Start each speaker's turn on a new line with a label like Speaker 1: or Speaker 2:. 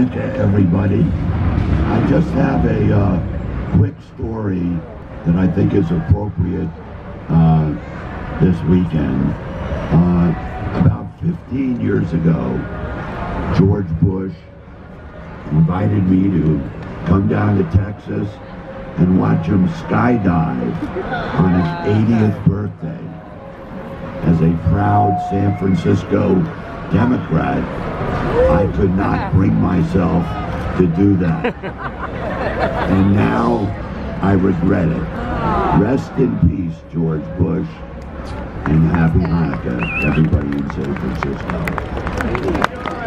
Speaker 1: Hanukkah, everybody. I just have a quick story that I think is appropriate this weekend. About 15 years ago, George Bush invited me to come down to Texas and watch him skydive on his 80th birthday. As a proud San Francisco Democrat, I could not bring myself to do that. And now I regret it. Rest in peace, George Bush, and happy Hanukkah, everybody in San Francisco.